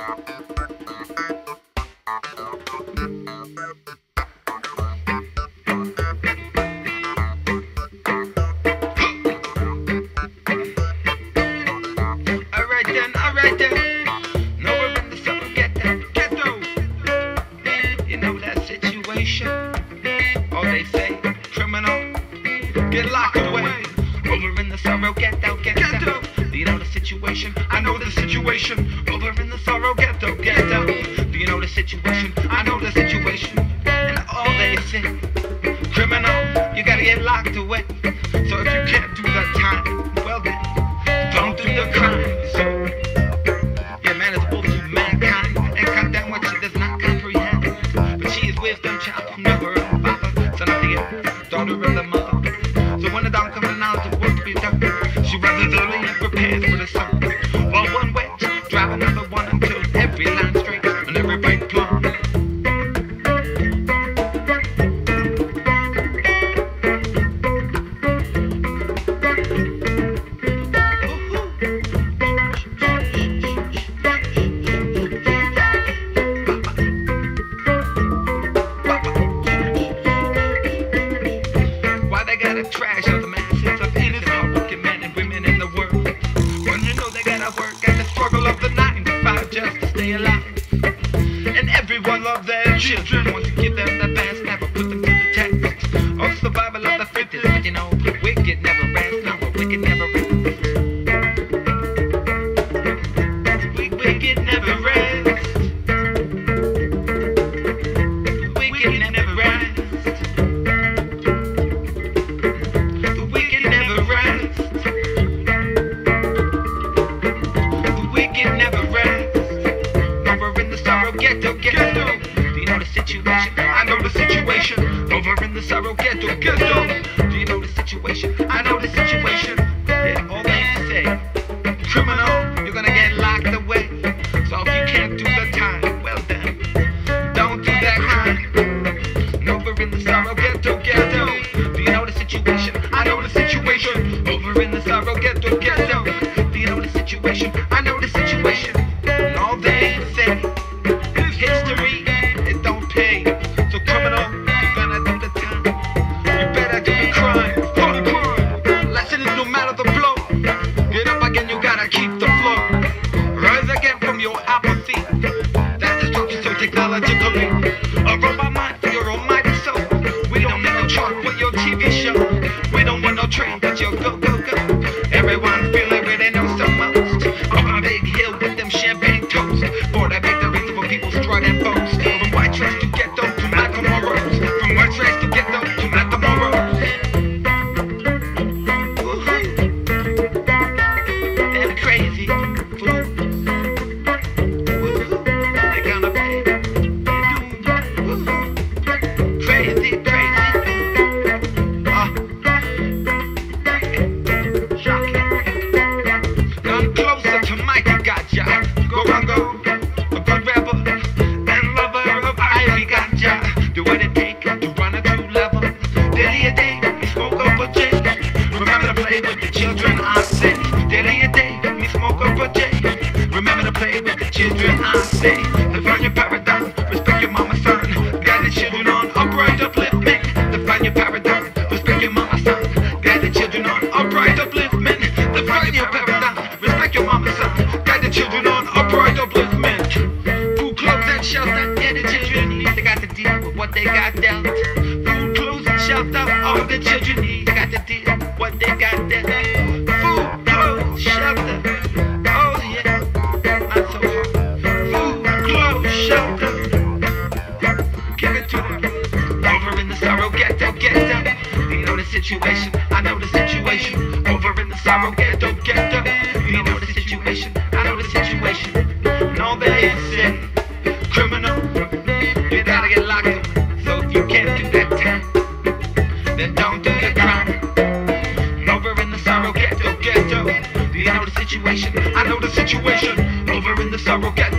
Alright then. No, we're in the summer ghetto. You know that situation. Oh, they say, criminal, get locked away. Over in the sorrow ghetto. Do you know the situation? I know the situation. Over in the sorrow ghetto. Do you know the situation? I know the situation. And all they say, criminal, you gotta get locked away. So if you can't do the time, well then, don't do the crime. So, yeah, man is wolf to mankind and cut down what she does not comprehend. But she is wisdom, child from never a father, son of the daughter of the mother. So when the dawn comes out, the work to be done. She rises early and prepares for the sun. While one waits, drive another one until every line straight and every break plumb. Trash of the masses of innocent hardworking men and women in the world. When you know they gotta work at the struggle of the 9 to 5 just to stay alive. And everyone loves their children, wants to give them the best, never put them to the test. Of survival of the fittest, but you know, the wicked never rest. No, the wicked never rest. The wicked never rest. The wicked never rest. Ghetto. Do you know the situation? I know the situation. Over in the sorrow ghetto. Do you know the situation? I know the situation. Yeah, all they say, criminal, you're gonna get locked away. So if you can't do the time, well then, don't do that crime. Over in the sorrow ghetto. Do you know the situation? I know the situation. Over in the sorrow ghetto. Do you know the situation? I know the situation. And all they say, history, it don't pay. So criminal, you're gonna do the time. You better do the crime. Lesson is no matter the blow. Get up again, you gotta keep the flow. Rise again from your apathy. That's destruction so technologically. A robot mind for your almighty soul. We don't need no chart for your TV show. We don't want no train, but your go. Everyone feeling where they know so most. Up on a big hill with them champagne toast. For that make the reason for people strut and boast. From white trash to ghetto to Matamoros. From white trash to ghetto to Matamoros. They're crazy fools. They're gonna pay. Crazy. Shocking. Come closer to Mikey Gotcha. Go. A good rapper and lover of Ivy Gotcha. Do what it take to run a true level. Daily a day, me smoke up a J. Remember to play with the children, I say. Daily a day, me smoke up a J. Remember to play with the children, I say. Define your paradigm, respect your mama, son. Guide the children on upright upliftment. Define your paradigm, respect your mama, son. Guide the children on upright upliftment. Define your paradigm, respect your mama, son. Guide the children on upright upliftment. Food, clothes, and shelter. Yeah, the children need. They got to deal with what they got dealt. Food, clothes, and shelter. All the children need. They got to deal with what they got dealt. Food, clothes, shelter. Oh yeah, not so hard. Food, clothes, shelter. Give it to them. Over in the sorrow ghetto. Do you know the situation? I know the situation. Over in the sorrow ghetto. Do you know the situation? I know the situation. No, they say, criminal, you gotta get locked up. So if you can't do that time, then don't do the crime. Over in the sorrow ghetto. Do you know the situation? I know the situation. Over in the sorrow ghetto.